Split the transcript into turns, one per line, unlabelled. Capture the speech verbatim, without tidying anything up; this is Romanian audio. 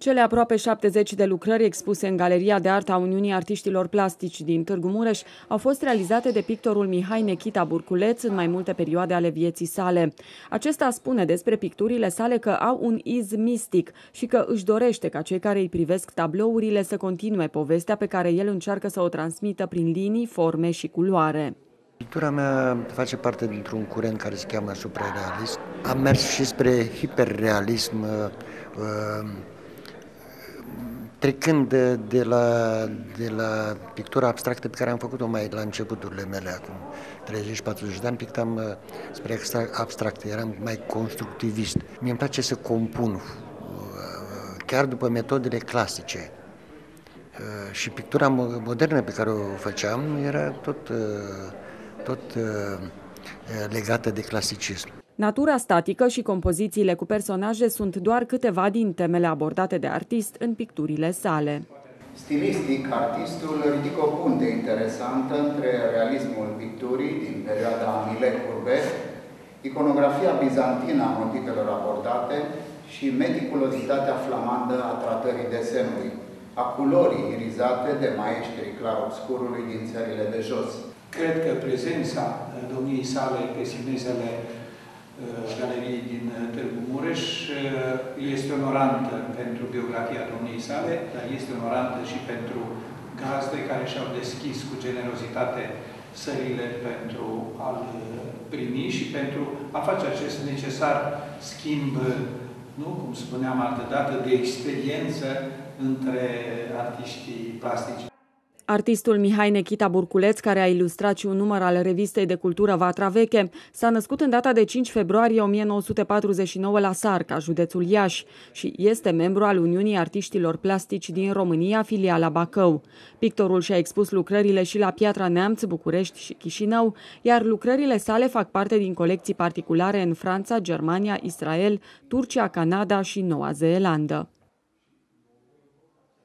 Cele aproape șaptezeci de lucrări expuse în Galeria de Artă a Uniunii Artiștilor Plastici din Târgu Mureș au fost realizate de pictorul Mihai Nechita Burculeț în mai multe perioade ale vieții sale. Acesta spune despre picturile sale că au un iz mistic și că își dorește ca cei care îi privesc tablourile să continue povestea pe care el încearcă să o transmită prin linii, forme și culoare.
Pictura mea face parte dintr-un curent care se cheamă suprarealism. Am mers și spre hiperrealism, trecând de, de, la, de la pictura abstractă pe care am făcut-o mai la începuturile mele, acum treizeci patruzeci de ani, pictam spre abstractă, eram mai constructivist. Mie îmi place să compun, chiar după metodele clasice. Și pictura modernă pe care o făceam era tot, tot legată de clasicism.
Natura statică și compozițiile cu personaje sunt doar câteva din temele abordate de artist în picturile sale.
Stilistic, artistul ridică o punte interesantă între realismul picturii din perioada Millet-Courbet, iconografia bizantină a motivelor abordate și meticulozitatea flamandă a tratării desenului, a culorii irizate de maestrii clarobscurului din țările de jos.
Cred că prezența domniei sale pe simnezele Galeriei din Târgu Mureș este onorantă pentru biografia domniei sale, dar este onorantă și pentru gazde care și-au deschis cu generozitate sările pentru a-l primi și pentru a face acest necesar schimb, nu, cum spuneam altădată, de experiență între artiștii plastici.
Artistul Mihai Nechita Burculeț, care a ilustrat și un număr al revistei de cultură Vatra Veche, s-a născut în data de cinci februarie o mie nouă sute patruzeci și nouă la Sarca, județul Iași, și este membru al Uniunii Artiștilor Plastici din România, filiala Bacău. Pictorul și-a expus lucrările și la Piatra Neamț, București și Chișinău, iar lucrările sale fac parte din colecții particulare în Franța, Germania, Israel, Turcia, Canada și Noua Zeelandă.